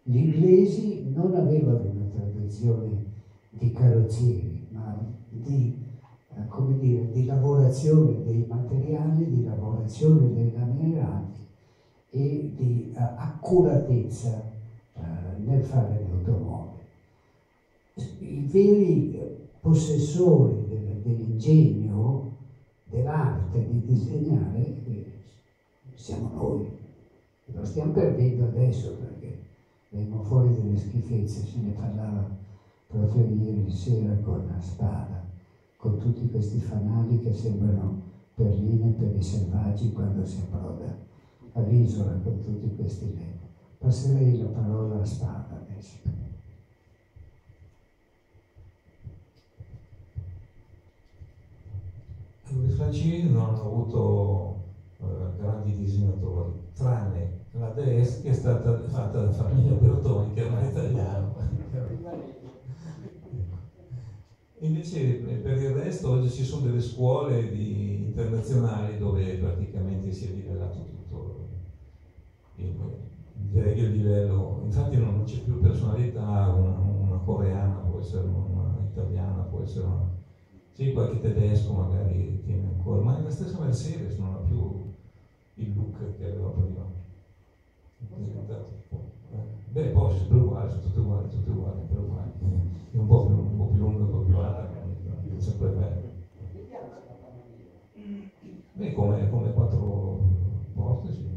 Gli inglesi non avevano una tradizione di carrozzieri, ma di, come dire, di lavorazione dei materiali, di lavorazione dei laminati e di accuratezza nel fare le automobili. I veri possessori dell'ingegno, dell'arte di disegnare, siamo noi. Lo stiamo perdendo adesso perché vengono fuori delle schifezze, se ne parlava proprio ieri sera con la Spada, con tutti questi fanali che sembrano perline per i selvaggi quando si approda all'isola con tutti questi legni. Passerei la parola alla Spada adesso. I francesi non hanno avuto grandi disegnatori, tranne la DS che è stata fatta da famiglia Bertoni, che è un italiano. Invece per il resto oggi ci sono delle scuole internazionali dove praticamente si è livellato tutto. Direi che il livello, infatti non c'è più personalità, una coreana può essere una italiana, può essere una... Sì, qualche tedesco magari tiene ancora, ma è la stessa Mercedes, non ha più il look che aveva prima. Beh, poi è uguale, sono tutte uguali, per uguali. È un po' più lunga, un po' più alta, è sempre bello. Beh, come quattro porte, sì.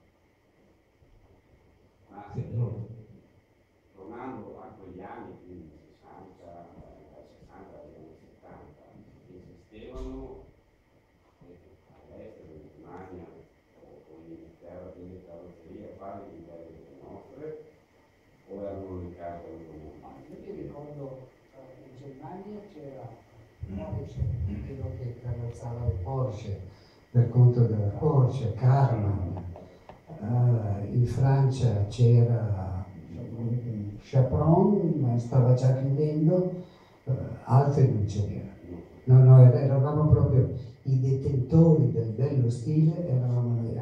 Sì, no. Tornando a quegli anni, quindi 60, dal 60 agli anni 70, esistevano all'estero, in Germania o in Inghilterra, delle carrozzerie pari di livello delle nostre, o erano le case automobilistiche? Io mi ricordo in Germania c'era Porsche, quello che carrozzava il Porsche, per conto della Porsche, Karmann. In Francia c'era Chaperon, ma stava già chiudendo, altri non ce n'erano. No, eravamo proprio i detentori del bello stile, eravamo noi.